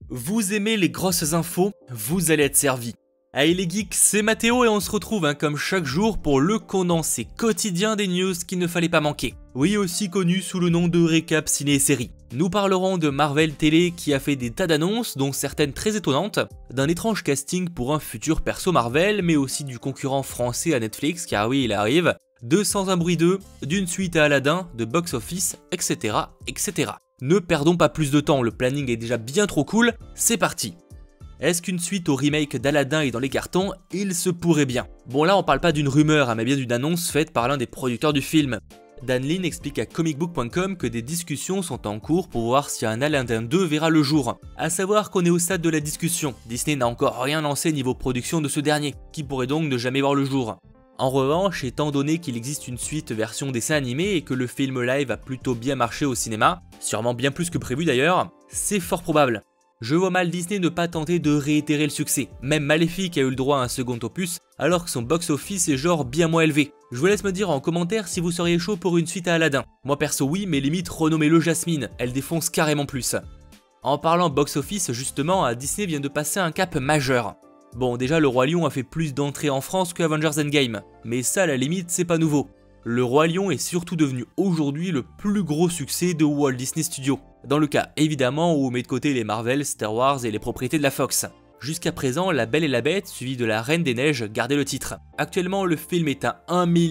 Vous aimez les grosses infos, vous allez être servi. Allez les geeks, c'est Mathéo et on se retrouve comme chaque jour pour le condensé quotidien des news qu'il ne fallait pas manquer. Oui, aussi connu sous le nom de récap ciné et série. Nous parlerons de Marvel Télé qui a fait des tas d'annonces, dont certaines très étonnantes, d'un étrange casting pour un futur perso Marvel, mais aussi du concurrent français à Netflix, car oui, il arrive, de Sans un bruit 2, d'une suite à Aladdin, de Box Office, etc., etc. Ne perdons pas plus de temps, le planning est déjà bien trop cool, c'est parti. Est-ce qu'une suite au remake d'Aladdin est dans les cartons? Il se pourrait bien. Bon là on parle pas d'une rumeur, mais bien d'une annonce faite par l'un des producteurs du film. Dan Lin explique à comicbook.com que des discussions sont en cours pour voir si un Aladdin 2 verra le jour. A savoir qu'on est au stade de la discussion, Disney n'a encore rien lancé niveau production de ce dernier, qui pourrait donc ne jamais voir le jour. En revanche, étant donné qu'il existe une suite version dessin animé et que le film live a plutôt bien marché au cinéma, sûrement bien plus que prévu d'ailleurs, c'est fort probable. Je vois mal Disney ne pas tenter de réitérer le succès, même Maléfique a eu le droit à un second opus, alors que son box-office est genre bien moins élevé. Je vous laisse me dire en commentaire si vous seriez chaud pour une suite à Aladdin. Moi perso oui, mais limite renommez-le Jasmine, elle défonce carrément plus. En parlant box-office justement, Disney vient de passer un cap majeur. Bon déjà le Roi Lion a fait plus d'entrées en France que Avengers Endgame, mais ça à la limite c'est pas nouveau. Le Roi Lion est surtout devenu aujourd'hui le plus gros succès de Walt Disney Studios, dans le cas évidemment où on met de côté les Marvel, Star Wars et les propriétés de la Fox. Jusqu'à présent, La Belle et la Bête, suivi de La Reine des Neiges, gardait le titre. Actuellement, le film est à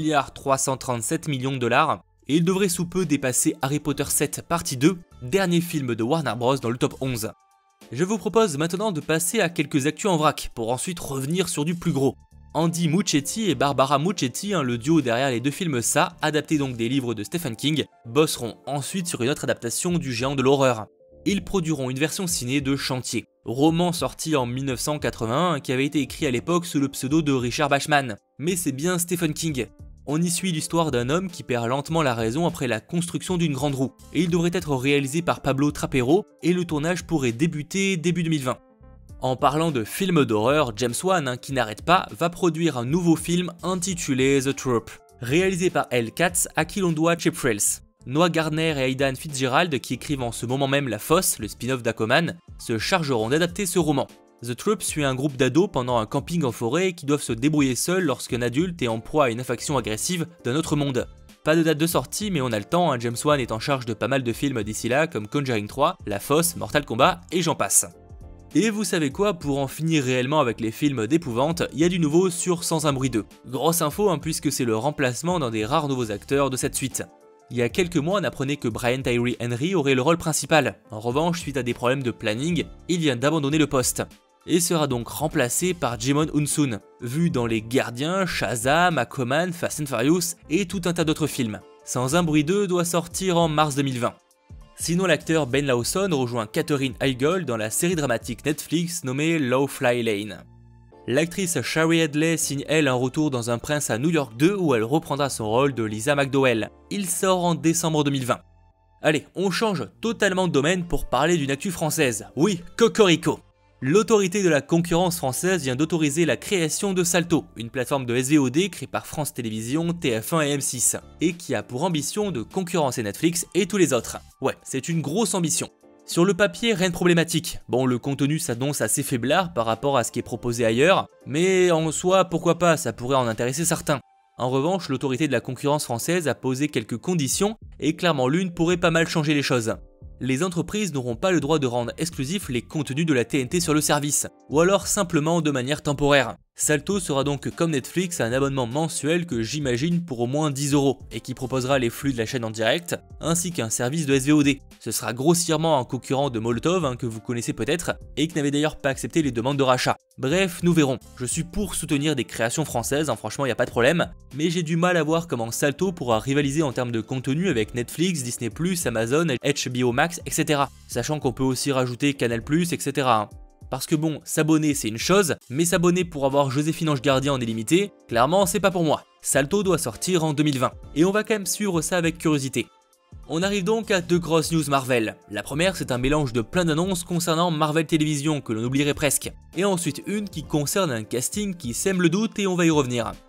1,337 milliard de $, et il devrait sous peu dépasser Harry Potter 7 partie 2, dernier film de Warner Bros dans le top 11. Je vous propose maintenant de passer à quelques actus en vrac, pour ensuite revenir sur du plus gros. Andy Muschietti et Barbara Muschietti, le duo derrière les deux films Ça, adaptés donc des livres de Stephen King, bosseront ensuite sur une autre adaptation du géant de l'horreur. Ils produiront une version ciné de Chantier, roman sorti en 1981 qui avait été écrit à l'époque sous le pseudo de Richard Bachman, mais c'est bien Stephen King. On y suit l'histoire d'un homme qui perd lentement la raison après la construction d'une grande roue, et il devrait être réalisé par Pablo Trapero, et le tournage pourrait débuter début 2020. En parlant de films d'horreur, James Wan, qui n'arrête pas, va produire un nouveau film intitulé The Troop, réalisé par Elle Katz, à qui l'on doit Cheap Thrills. Noah Gardner et Aidan Fitzgerald, qui écrivent en ce moment même La Fosse, le spin-off d'Aquaman, se chargeront d'adapter ce roman. The Troop suit un groupe d'ados pendant un camping en forêt qui doivent se débrouiller seuls lorsqu'un adulte est en proie à une infection agressive d'un autre monde. Pas de date de sortie, mais on a le temps, James Wan est en charge de pas mal de films d'ici là, comme Conjuring 3, La Fosse, Mortal Kombat et j'en passe. Et vous savez quoi, pour en finir réellement avec les films d'épouvante, il y a du nouveau sur Sans un bruit 2. Grosse info puisque c'est le remplacement d'un des rares nouveaux acteurs de cette suite. Il y a quelques mois, on apprenait que Brian Tyree Henry aurait le rôle principal. En revanche, suite à des problèmes de planning, il vient d'abandonner le poste. Et sera donc remplacé par Djimon Hounsou, vu dans Les Gardiens, Shazam, Aquaman, Fast and Furious et tout un tas d'autres films. Sans un bruit 2 doit sortir en mars 2020. Sinon l'acteur Ben Lawson rejoint Katherine Heigl dans la série dramatique Netflix nommée Low Fly Lane. L'actrice Shari Headley signe elle un retour dans Un prince à New York 2 où elle reprendra son rôle de Lisa McDowell. Il sort en décembre 2020. Allez, on change totalement de domaine pour parler d'une actu française. Oui, Cocorico. L'autorité de la concurrence française vient d'autoriser la création de Salto, une plateforme de SVOD créée par France Télévisions, TF1 et M6, et qui a pour ambition de concurrencer Netflix et tous les autres. Ouais, c'est une grosse ambition. Sur le papier, rien de problématique. Bon, le contenu s'annonce assez faiblard par rapport à ce qui est proposé ailleurs, mais en soi, pourquoi pas, ça pourrait en intéresser certains. En revanche, l'autorité de la concurrence française a posé quelques conditions, et clairement l'une pourrait pas mal changer les choses. Les entreprises n'auront pas le droit de rendre exclusifs les contenus de la TNT sur le service, ou alors simplement de manière temporaire. Salto sera donc comme Netflix un abonnement mensuel que j'imagine pour au moins 10 € et qui proposera les flux de la chaîne en direct, ainsi qu'un service de SVOD. Ce sera grossièrement un concurrent de Molotov que vous connaissez peut-être, et qui n'avait d'ailleurs pas accepté les demandes de rachat. Bref, nous verrons. Je suis pour soutenir des créations françaises, franchement il n'y a pas de problème, mais j'ai du mal à voir comment Salto pourra rivaliser en termes de contenu avec Netflix, Disney+, Amazon, HBO Max, etc. Sachant qu'on peut aussi rajouter Canal+, etc. Parce que bon, s'abonner c'est une chose, mais s'abonner pour avoir Joséphine Ange Gardien en illimité, clairement c'est pas pour moi. Salto doit sortir en 2020, et on va quand même suivre ça avec curiosité. On arrive donc à deux grosses news Marvel. La première c'est un mélange de plein d'annonces concernant Marvel Télévision que l'on oublierait presque, et ensuite une qui concerne un casting qui sème le doute et on va y revenir.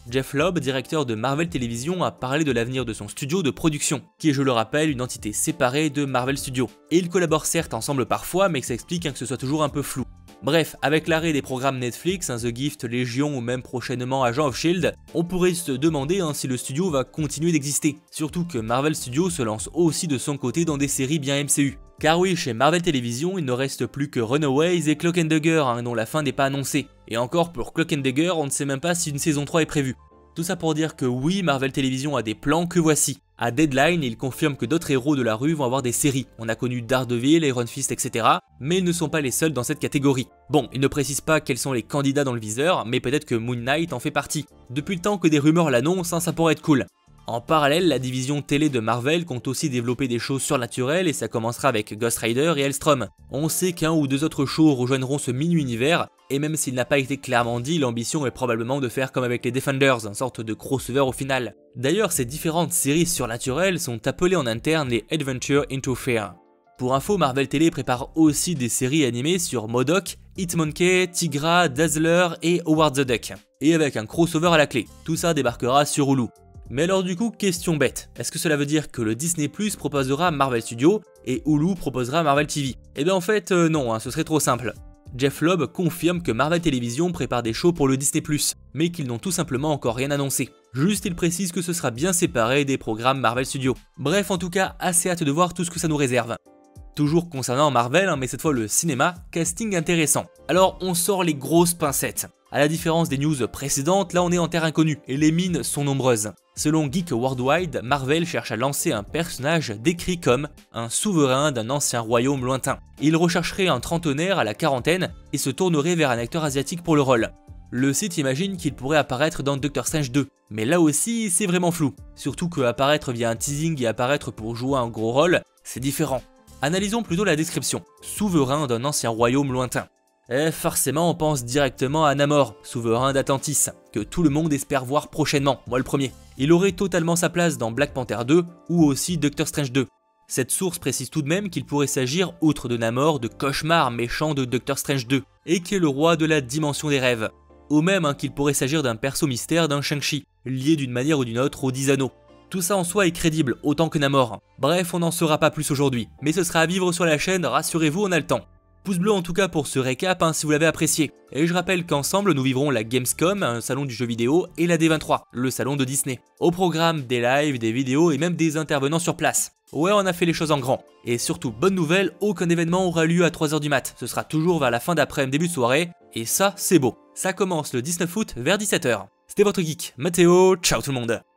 Jeff Lobb, directeur de Marvel Television, a parlé de l'avenir de son studio de production, qui est, je le rappelle, une entité séparée de Marvel Studios. Et ils collaborent certes ensemble parfois, mais que ça explique que ce soit toujours un peu flou. Bref, avec l'arrêt des programmes Netflix, The Gift, Légion ou même prochainement Agent of S.H.I.E.L.D., on pourrait se demander si le studio va continuer d'exister. Surtout que Marvel Studios se lance aussi de son côté dans des séries bien MCU. Car oui, chez Marvel Television, il ne reste plus que Runaways et Cloak and Dagger, dont la fin n'est pas annoncée. Et encore, pour Cloak and Dagger, on ne sait même pas si une saison 3 est prévue. Tout ça pour dire que oui, Marvel Television a des plans que voici. À Deadline, il confirme que d'autres héros de la rue vont avoir des séries. On a connu Daredevil, Iron Fist, etc. Mais ils ne sont pas les seuls dans cette catégorie. Bon, il ne précise pas quels sont les candidats dans le viseur, mais peut-être que Moon Knight en fait partie. Depuis le temps que des rumeurs l'annoncent, ça pourrait être cool. En parallèle, la division télé de Marvel compte aussi développer des shows surnaturels et ça commencera avec Ghost Rider et Hellstrom. On sait qu'un ou deux autres shows rejoindront ce mini-univers, et même s'il n'a pas été clairement dit, l'ambition est probablement de faire comme avec les Defenders, une sorte de crossover au final. D'ailleurs, ces différentes séries surnaturelles sont appelées en interne les Adventure into Fear. Pour info, Marvel Télé prépare aussi des séries animées sur MODOK, Hitmonkey, Tigra, Dazzler et Howard the Duck. Et avec un crossover à la clé, tout ça débarquera sur Hulu. Mais alors du coup, question bête, est-ce que cela veut dire que le Disney Plus proposera Marvel Studios et Hulu proposera Marvel TV? Eh bien en fait non, ce serait trop simple. Jeff Lobb confirme que Marvel Television prépare des shows pour le Disney Plus, mais qu'ils n'ont tout simplement encore rien annoncé. Juste il précise que ce sera bien séparé des programmes Marvel Studios. Bref, en tout cas, assez hâte de voir tout ce que ça nous réserve. Toujours concernant Marvel, mais cette fois le cinéma, casting intéressant. Alors on sort les grosses pincettes. À la différence des news précédentes, là on est en terre inconnue, et les mines sont nombreuses. Selon Geek Worldwide, Marvel cherche à lancer un personnage décrit comme un souverain d'un ancien royaume lointain. Il rechercherait un trentenaire à la quarantaine et se tournerait vers un acteur asiatique pour le rôle. Le site imagine qu'il pourrait apparaître dans Doctor Strange 2, mais là aussi c'est vraiment flou. Surtout que apparaître via un teasing et apparaître pour jouer un gros rôle, c'est différent. Analysons plutôt la description. Souverain d'un ancien royaume lointain. Et forcément on pense directement à Namor, souverain d'Atlantis, que tout le monde espère voir prochainement, moi le premier. Il aurait totalement sa place dans Black Panther 2 ou aussi Doctor Strange 2. Cette source précise tout de même qu'il pourrait s'agir, outre de Namor, de Cauchemar méchant de Doctor Strange 2, et qui est le roi de la dimension des rêves. Ou même qu'il pourrait s'agir d'un perso mystère d'un Shang-Chi, lié d'une manière ou d'une autre aux 10 anneaux. Tout ça en soi est crédible, autant que Namor. Bref, on n'en saura pas plus aujourd'hui, mais ce sera à vivre sur la chaîne, rassurez-vous, on a le temps. Pouce bleu en tout cas pour ce récap si vous l'avez apprécié. Et je rappelle qu'ensemble nous vivrons la Gamescom, un salon du jeu vidéo, et la D23, le salon de Disney. Au programme, des lives, des vidéos et même des intervenants sur place. Ouais, on a fait les choses en grand. Et surtout, bonne nouvelle, aucun événement aura lieu à 3h du mat. Ce sera toujours vers la fin d'après-midi, début de soirée. Et ça, c'est beau. Ça commence le 19 août vers 17h. C'était votre geek, Mathéo, ciao tout le monde.